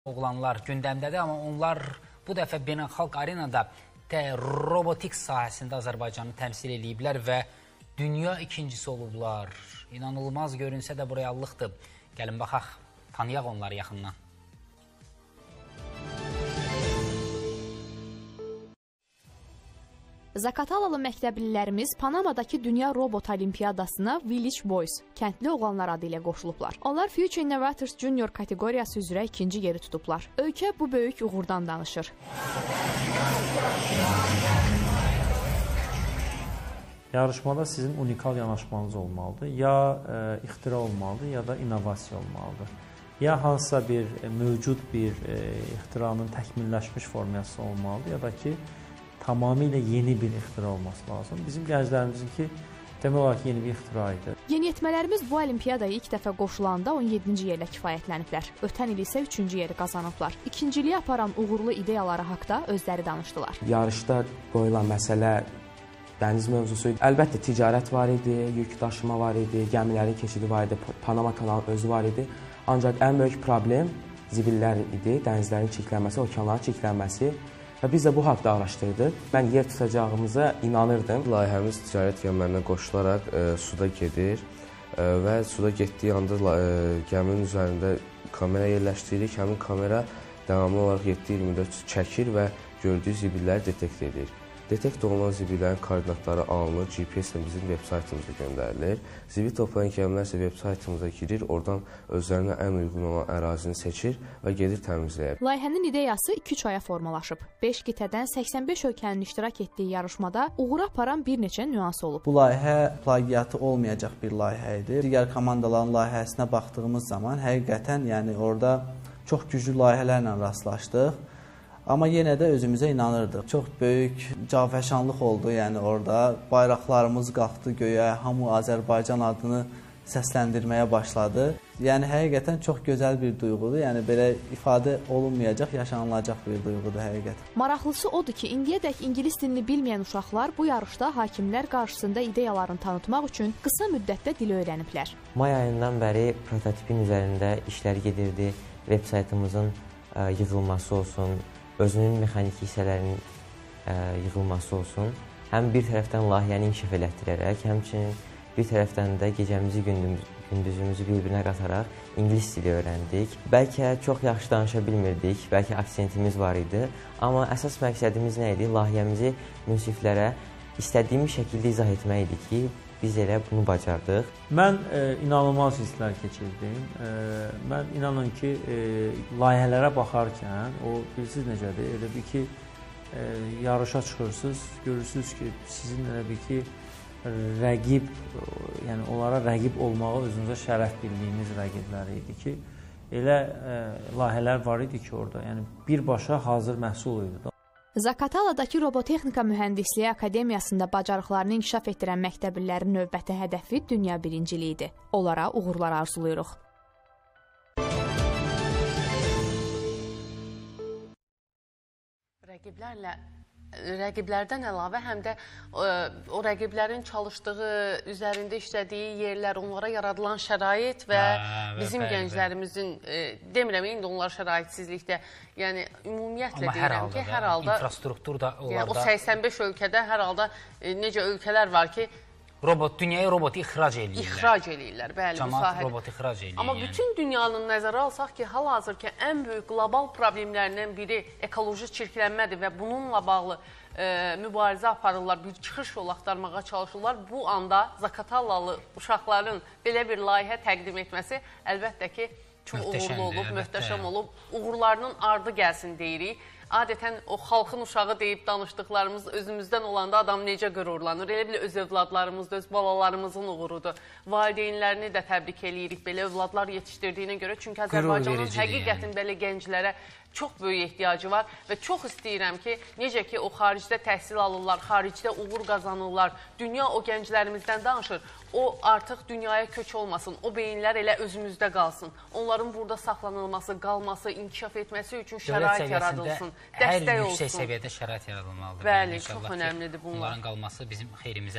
Oğlanlar gündəmdədir, amma onlar bu dəfə beynəlxalq arenada robotik sahəsində Azərbaycanı təmsil ediblər və dünya ikincisi olublar. İnanılmaz görünsə də bu reallıqdır. Gəlin baxaq, tanıyaq onları yaxından. Zakatalalı məktəblilərimiz Panamadakı Dünya Robot Olimpiyadasına Village Boys, kəndli oğlanlar adı ilə qoşulublar. Onlar Future Innovators Junior kateqoriyası üzrə ikinci yeri tutublar. Ölkə bu böyük uğurdan danışır. Yarışmada sizin unikal yanaşmanız olmalıdır. Ya ixtira olmalıdır, ya da innovasiya olmalıdır. Ya hansısa bir mövcud bir ixtiranın təkmilləşmiş forması olmalıdır, ya da ki, tamamilə yeni bir ixtira olması lazım. Bizim gənclərimizinki demək olaraq yeni bir ixtira idi. Yeniyetmələrimiz bu olimpiyadaya ilk dəfə qoşulanda 17-ci yerlə kifayətləniblər. Ötən il isə 3-cü yeri qazanıblar. İkinciliyi aparan uğurlu ideyaları haqda özləri danışdılar. Yarışda qoyulan məsələ dəniz mövzusu. Əlbəttə ticarət var idi, yük daşıma var idi, gəmilərin keçidi var idi, Panama kanalı özü var idi. Ancaq ən böyük problem zibillər idi, dənizlərin çirklənməsi, okeanların çirklənməsi. Və biz də bu haqda araşdırdıq. Mən yer tutacağımıza inanırdım. Layihəmiz ticarət gəmilərinə qoşularaq suda gedir və suda getdiyi anda gəminin üzərində kamera yerləşdiririk. Həmin kamera davamlı olaraq 7-24 çəkir və gördüyü zibilləri detekt edir. Detekt olunan zibillərin koordinatları alınır, GPS ilə bizim veb-saytımıza göndərilir. Zibil toplayan gəmilər isə veb-saytımıza girir, oradan özlərinə ən uyğun olan ərazini seçir və gedir təmizləyir. Layihənin ideyası 2-3 aya formalaşıb. 5 qitədən 85 ölkənin iştirak etdiyi yarışmada uğura aparan bir neçə nüans olub. Bu layihə plagiatı olmayacaq bir layihə idi. Digər komandaların layihəsinə baxdığımız zaman həqiqətən yəni orada çox güclü layihələrlə rastlaşdıq. Amma yenə də özümüzə inanırdıq. Çox böyük cavfəşanlıq oldu, yəni orada bayraqlarımız qalxdı göyə, hamı Azərbaycan adını səsləndirməyə başladı. Yəni həqiqətən çox gözəl bir duyğudur, yəni belə ifadə olunmayacaq, yaşanılacaq bir duyğudur həqiqətən. Maraqlısı odur ki, indiyədək ingilis dilini bilməyən uşaqlar bu yarışda hakimlər qarşısında ideyalarını tanıtmaq üçün qısa müddətdə dili öyrəniblər. May ayından bəri prototipin üzərində işlər gedirdi, veb-saytımızın yığılması olsun, özünün mexaniki hissələrinin yığılması olsun. Həm bir tərəfdən layihəni inkişaf elətdirərək, həmçinin bir tərəfdən də gecəmizi, gündüzümüzü bir-birinə qataraq ingilis dili öyrəndik. Bəlkə çox yaxşı danışa bilmirdik, bəlkə aksentimiz var idi. Amma əsas məqsədimiz nə idi? Layihəmizi münsiflərə istədiyimiz şəkildə izah etmək idi ki, biz elə bunu bacardıq. Mən inanılmaz hisslər keçirdim. Mən inanın ki, layihələrə baxarkən, o bilirsiniz necədir? Elə bir ki, yarışa çıxırsınız, görürsünüz ki, sizin elə bir ki, rəqib, yəni onlara rəqib olmağı özünüzə şərəf bildiyiniz rəqiblər idi ki, elə layihələr var idi ki, orada, yəni birbaşa hazır məhsul idi. Zakataladakı Robotexnika Mühəndisliyi Akademiyasında bacarıqlarını inkişaf etdirən məktəblilərin növbəti hədəfi dünya birinciliyidir. Onlara uğurlar arzulayırıq. Rəqiblərdən əlavə həm də o rəqiblərin çalışdığı, üzərində işlədiyi yerlər, onlara yaradılan şərait və bizim gənclərimizin, demirəm, indi onlar şəraitsizlikdə, yəni ümumiyyətlə deyirəm ki, hər halda infrastruktur da onlarda. O 85 ölkədə hər halda necə ölkələr var ki, dünyaya robot ixrac eləyirlər. İxrac eləyirlər, bəli, bu Cəmaət sahədə. robot ixrac eləyir. Amma bütün dünyanın nəzərə alsaq ki, hal-hazırki ən böyük qlobal problemlərindən biri ekoloji çirklənmədir və bununla bağlı mübarizə aparırlar, bir çıxış yolu axtarmağa çalışırlar. Bu anda Zakatalalı uşaqların belə bir layihə təqdim etməsi əlbəttə ki, çox uğurlu olub, möhtəşəm olub. Uğurlarının ardı gəlsin deyirik. Adətən o xalqın uşağı deyib danışdıqlarımız özümüzdən olanda adam necə qürurlanır. Elə bilə öz övladlarımızdır, öz balalarımızın uğurudur. Valideynlərini də təbrik eləyirik belə övladlar yetişdirdiyinə görə. Çünki Azərbaycanın həqiqətin belə gənclərə çox böyük ehtiyacı var və çox istəyirəm ki, necə ki o xaricdə təhsil alırlar, xaricdə uğur qazanırlar, dünya o gənclərimizdən danışır, o artıq dünyaya köç olmasın, o beyinlər elə özümüzdə qalsın. Onların burada saxlanılması, qalması, inkişaf etməsi üçün şərait yaradılsın, dəstək olsun. Hər yüksək səviyyədə şərait yaradılmalıdır. Bəli, çox önəmlidir bunlar. Onların qalması bizim xeyrimizə.